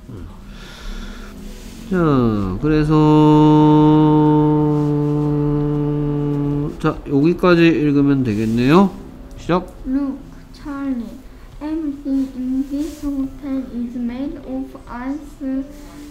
자, 그래서 자, 여기까지 읽으면 되겠네요. 시작. Look, Charlie. Everything in this hotel is made of ice,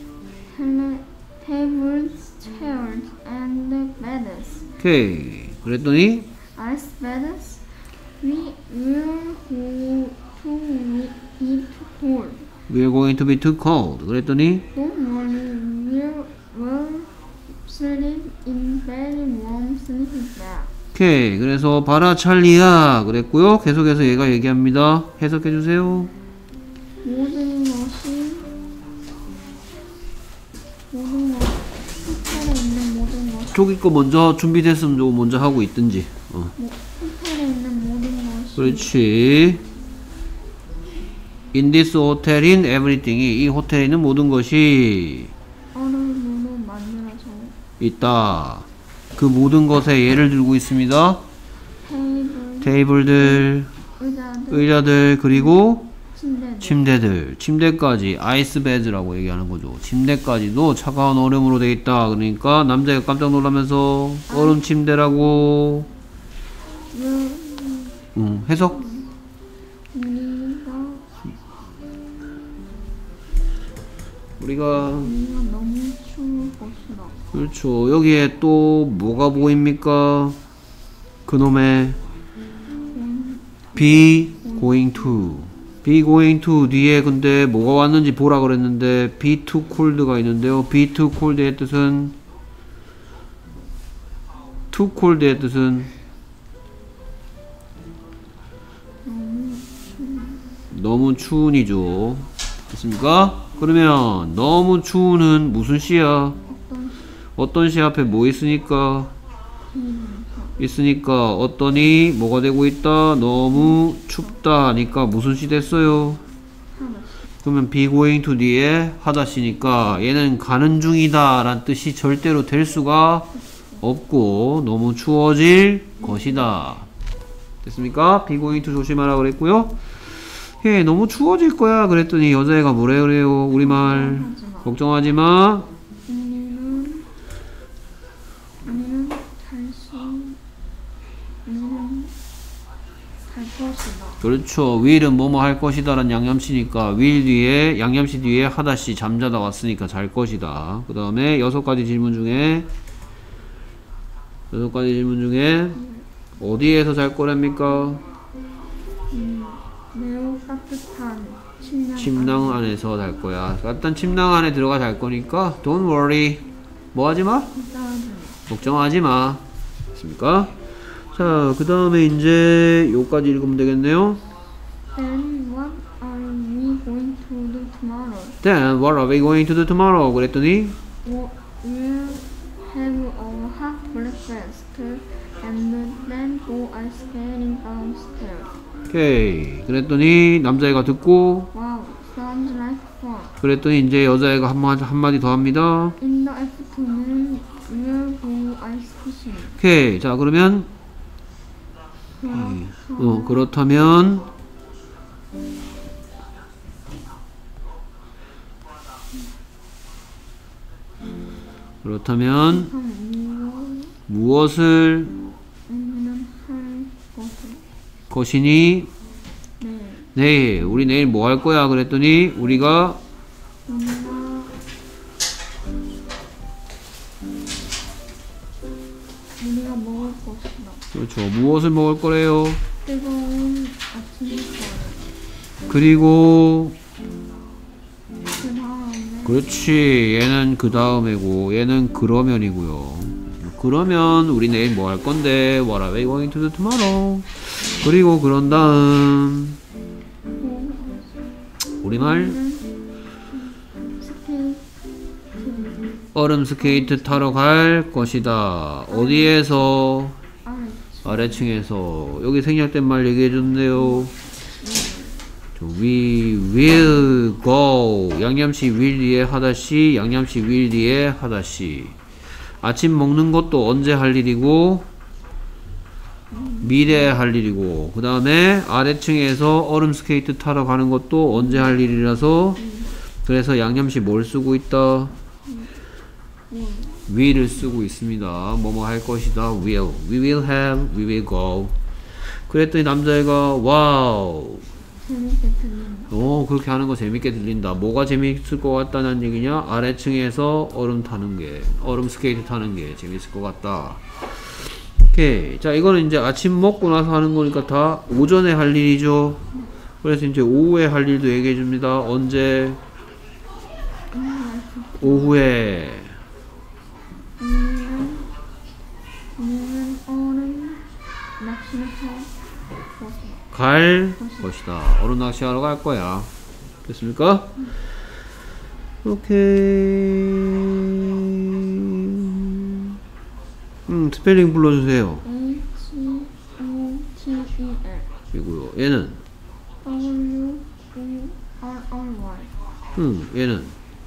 tables, chairs, and beds. 오케이. 그랬더니 Ice beds? We will go to it cold. we're going to be too cold. 그랬더니 Don't worry, we'll sleep in very warm sleeping bag. 오케이. 그래서 봐라 찰리야 그랬고요. 계속해서 얘가 얘기합니다. 해석해 주세요. 모든 것이 호텔에 있는 모든 것 저기 거 먼저 준비됐으면 저거 먼저 하고 있든지. 호텔에 있는 모든 것이 그렇지. In this hotel in everything이 이 호텔에 있는 모든 것이 얼음으로 만들어져 있다. 그 모든 것에 예를 들고 있습니다. 테이블들, 의자들, 그리고 침대들, 침대까지 아이스 베드라고 얘기하는 거죠. 침대까지도 차가운 얼음으로 되어 있다. 그러니까 남자가 깜짝 놀라면서 얼음 침대라고. 해석. 우리가 너무 추울 것이다. 그렇죠. 여기에 또 뭐가 보입니까? 그놈의 be going to 뒤에 근데 뭐가 왔는지 보라 그랬는데 be too cold가 있는데요. be too cold의 뜻은 too cold의 뜻은 너무 추운이죠. 됐습니까? 그러면 너무 추운은 무슨 시야? 어떤 시 앞에 뭐 있으니까? 있으니까 어떠니 뭐가 되고 있다? 너무 춥다 하니까 무슨 시 됐어요? 그러면 be going to 뒤에 하다시니까 얘는 가는 중이다 라는 뜻이 절대로 될 수가 없고 너무 추워질 것이다. 됐습니까? be going to 조심하라 그랬고요. 예, 너무 추워질 거야 그랬더니 여자애가 뭐래 그래요? 우리말 걱정하지 마. 그렇죠. will은 뭐뭐 할 것이다 라는 양념시니까 will 뒤에 양념시 뒤에 하다시 잠자다 왔으니까 잘 것이다. 그 다음에 6가지 질문 중에 어디에서 잘 거랍니까? 매우 따뜻한 침낭 안에서 잘 거야. 따뜻한 침낭 안에 들어가 잘 거니까 don't worry. 뭐 하지 마? 걱정하지 마. 됐습니까? 자, 그 다음에 이제 요까지 읽으면 되겠네요. Then what are we going to do tomorrow? Then what are we going to do tomorrow? 그랬더니 We'll have a hot breakfast and then go ice skating downstairs. 오케이. 그랬더니 남자애가 듣고 Wow, sounds like fun. 그랬더니 이제 여자애가 한마디 더 합니다. In the afternoon, we'll go ice fishing. 오케이. 자, 그러면 그렇다면 무엇을 할 것이니? 내일. 우리 내일 뭐 할 거야? 그랬더니 우리가 먹을 것이다. 그렇죠. 무엇을 먹을 거래요? 뜨거운 아침 식사를. 그리고 그 다음에 그렇지. 얘는 그 다음이고 얘는 그러면이고요. 그러면 우리 내일 뭐 할 건데? What are we going to do tomorrow? 그리고 그런 다음 우리말 얼음 스케이트 타러 갈 것이다. 어디에서? 아래층에서. 여기 생략된 말 얘기해 줬네요. We will go. 양념시 will 뒤에 하다시, 양념시 will 뒤에 하다시. 아침 먹는 것도 언제 할 일이고 미래에 할 일이고, 그 다음에 아래층에서 얼음 스케이트 타러 가는 것도 언제 할 일이라서 그래서 양념시 뭘 쓰고 있다? will을 쓰고 있습니다. 뭐뭐 할 것이다. will. We will have. We will go. 그랬더니 남자애가 와우. 재밌게 들린다. 그렇게 하는 거 재밌게 들린다. 뭐가 재밌을 것 같다는 얘기냐? 아래층에서 얼음 타는 게, 얼음 스케이트 타는 게 재밌을 것 같다. 오케이. 자, 이거는 이제 아침 먹고 나서 하는 거니까 다 오전에 할 일이죠. 그래서 이제 오후에 할 일도 얘기해 줍니다. 언제? 오후에. 얼음 낚시를 할 갈 것이다. 얼음 낚시하러 갈 거야. 됐습니까? 오케이. 스펠링 불러주세요. H-O-T-E-L 그리고요. 얘는? W-O-R-R-Y 얘는?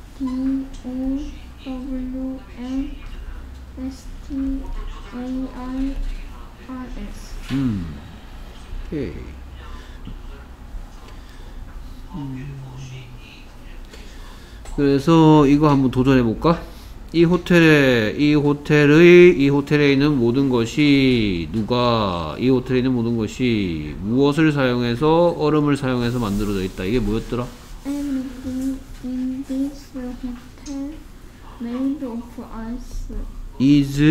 D-O-W-N-S-T-A-I-R-S 오케이. 그래서 이거 한번 도전해 볼까? 이 호텔에 있는 모든 것이 이 호텔에 있는 모든 것이 무엇을 사용해서 얼음을 사용해서 만들어져 있다. 이게 뭐였더라? Everything in this hotel made of ice. is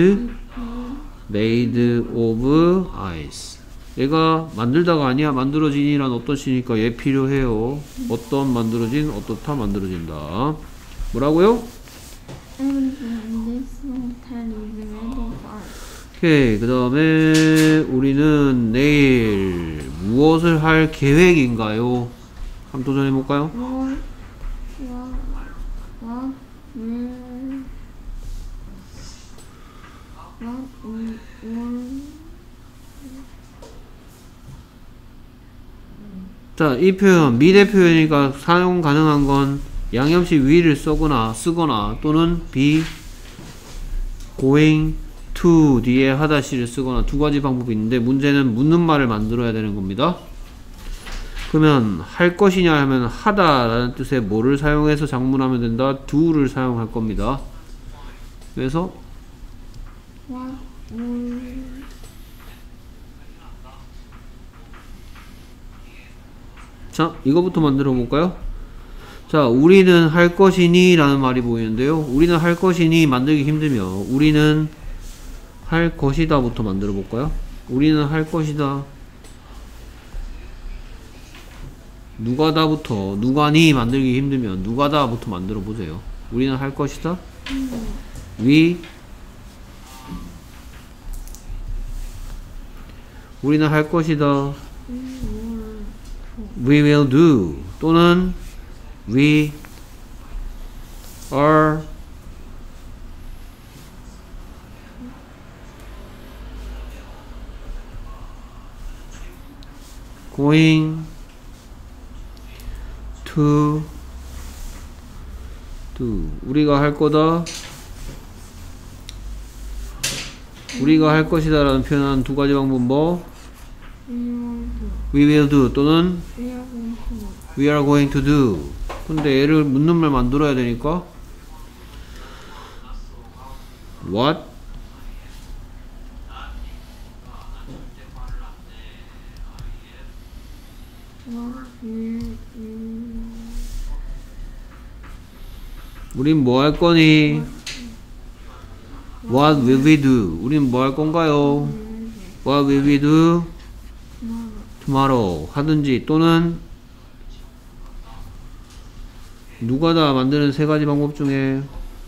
made of ice. 얘가 만들다가 아니야. 만들어진이란 어떤 시니까 얘 필요해요. 어떤 만들어진, 어떻다 만들어진다. 뭐라고요? Everything in this hotel is made of ice. 오케이. 그 다음에 우리는 내일 무엇을 할 계획인가요? 한번 도전해 볼까요? 자, 이 표현, 미래 표현이니까 사용 가능한 건 양념시 will을 쓰거나 또는 be going to 뒤에 하다시를 쓰거나 두 가지 방법이 있는데 문제는 묻는 말을 만들어야 되는 겁니다. 그러면 할 것이냐 하면 하다 라는 뜻의 뭐를 사용해서 작문하면 된다? do를 사용할 겁니다. 그래서 자, 이거부터 만들어 볼까요? 자, 우리는 할 것이니 라는 말이 보이는데요. 우리는 할 것이니 만들기 힘들면 우리는 할 것이다 부터 만들어 볼까요? 우리는 할 것이다. 누가다부터, 누가니 만들기 힘들면 누가다부터 만들어 보세요. 우리는 할 것이다. 우리는 할 것이다. We will do 또는 we are going to do. 우리가 할 거다. 우리가 할 것이다 라는 표현한 두 가지 방법 뭐? We will do 또는 We are going to do. 근데 얘를 묻는 말 만들어야 되니까 What? 우린 뭐 할 거니? What will we do? 우린 뭐 할 건가요? What will we do? tomorrow 하든지 또는 누가 다 만드는 세 가지 방법 중에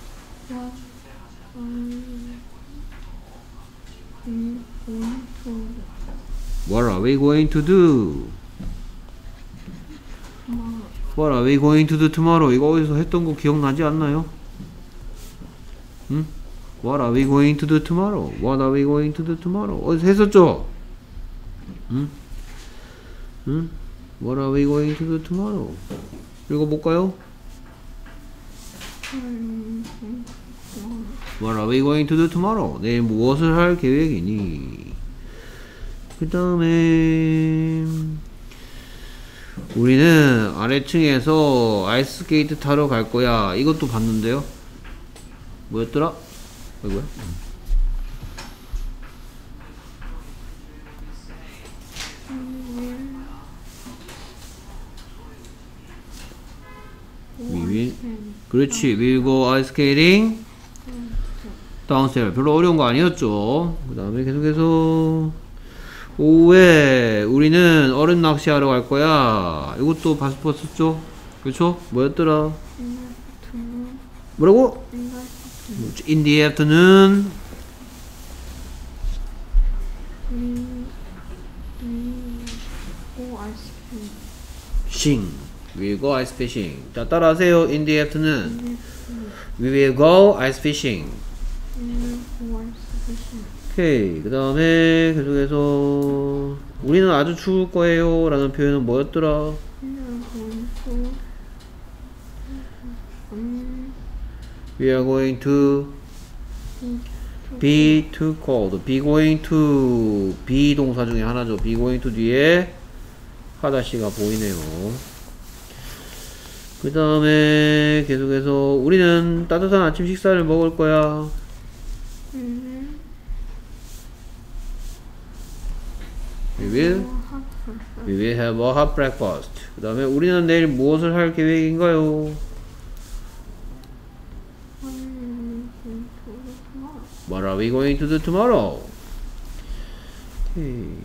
What are we going to do? What are we going to do tomorrow? 이거 어디서 했던 거 기억나지 않나요? 응? What are we going to do tomorrow? What are we going to do tomorrow? 어디서 했었죠? 응? 응? What are we going to do tomorrow? 읽어볼까요? What are we going to do tomorrow? 내일 무엇을 할 계획이니? 그 다음에 우리는 아래층에서 아이스스케이트 타러 갈 거야. 이것도 봤는데요. 뭐였더라? 이거야? 그렇지. We'll go ice skating downstairs. 별로 어려운 거 아니었죠. 그 다음에 계속해서 오후에 우리는 얼음 낚시하러 갈 거야. 이것도 봤었죠? 그렇죠? 뭐였더라? 뭐라고? In the afternoon. Fishing. We'll go ice fishing. 자, 따라하세요. In the afternoon. We will go ice fishing. 오케이. 그 다음에 계속해서 우리는 아주 추울 거예요 라는 표현은 뭐였더라? We are going to be too cold. be going to be 동사 중에 하나죠. be going to 뒤에 하다시가 보이네요. 그 다음에 계속해서 우리는 따뜻한 아침 식사를 먹을 거야. We will have a hot breakfast. 그 다음에 우리는 내일 무엇을 할 계획인가요? What are we going to do tomorrow? 그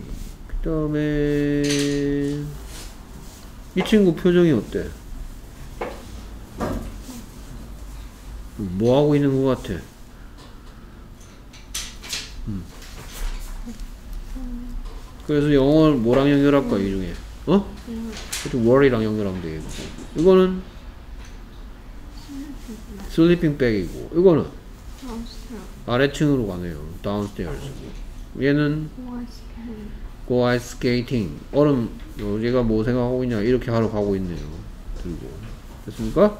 다음에 이 친구 표정이 어때? 뭐 하고 있는 것 같아? 그래서 영어를 뭐랑 연결할까 이 중에? 어? worry랑 연결하면 되겠고. 이거는 sleeping bag이고, 이거는 아래층으로 가네요. downstairs. 얘는 go ice skating. 얼음, 얘가 뭐 생각하고 있냐? 이렇게 하러 가고 있네요. 들고. 됐습니까?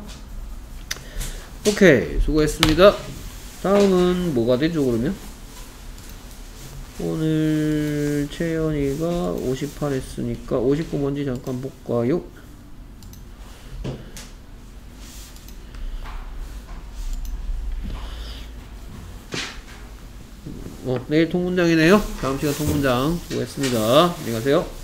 오케이. 수고했습니다. 다음은 뭐가 되죠, 그러면? 오늘 채연이가 58 했으니까 59 뭔지 잠깐 볼까요? 내일 통문장이네요. 다음 시간 통문장 수고했습니다. 안녕히 가세요.